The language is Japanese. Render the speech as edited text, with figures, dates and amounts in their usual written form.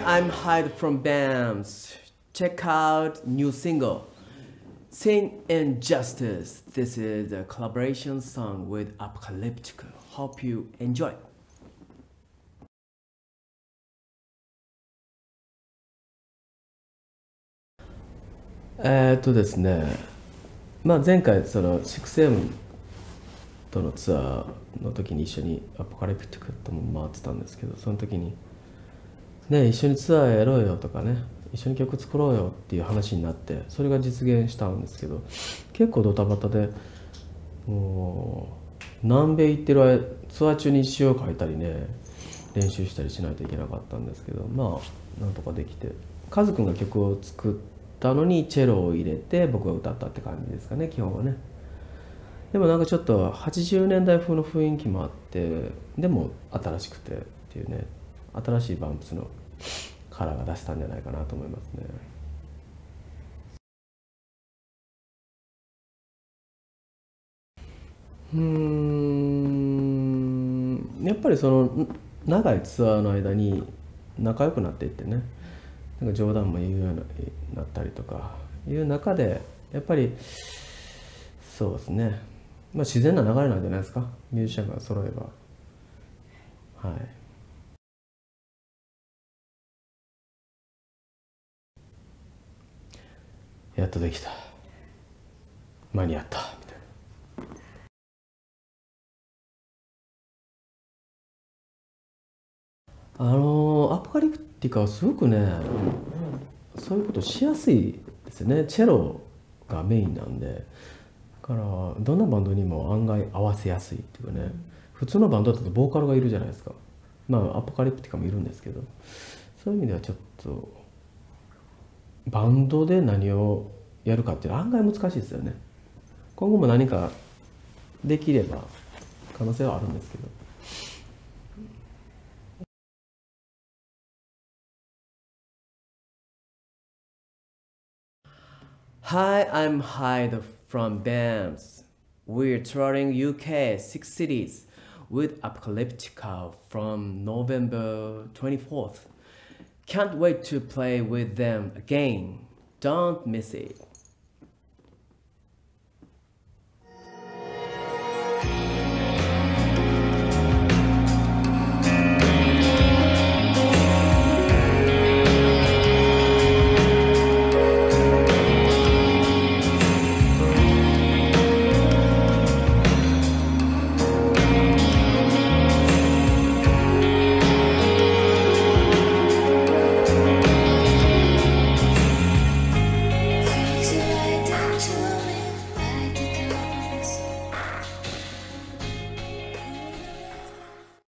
I'm Hyde from BAMS. Check out new single, Sin and Justice. This is a collaboration song with Apocalyptic. Hope you enjoy. ですね、前回その6M とのツアーの時に一緒にアポカリプティックとも回ってたんですけど、その時にね、一緒にツアーやろうよとかね、一緒に曲作ろうよっていう話になって、それが実現したんですけど、結構ドタバタで、もう南米行ってる間、ツアー中に詩を書いたりね、練習したりしないといけなかったんですけど、なんとかできて、カズくんが曲を作ったのにチェロを入れて僕が歌ったって感じですかね、基本はね。でもなんかちょっと80年代風の雰囲気もあって、でも新しくてっていうね、新しいバンプスのカラーが出せたんじゃないかなと思いますね。やっぱりその長いツアーの間に仲良くなっていってね、なんか冗談も言うようになったりとかいう中で、やっぱりそうですね、自然な流れなんじゃないですか、ミュージシャンが揃えば。はい。やっとできた、間に合ったみたいな。アポカリプティカはすごくね、そういうことしやすいですよね。チェロがメインなんで、だからどんなバンドにも案外合わせやすいっていうかね、普通のバンドだとボーカルがいるじゃないですか。アポカリプティカもいるんですけど、そういう意味ではちょっとバンドで何をやるかっていうのは案外難しいですよね。今後も何かできれば可能性はあるんですけど。Hi, I'm Hyde from BAMS. We're touring UK 6 cities with Apocalyptica from November 24th. Can't wait to play with them again. Don't miss it.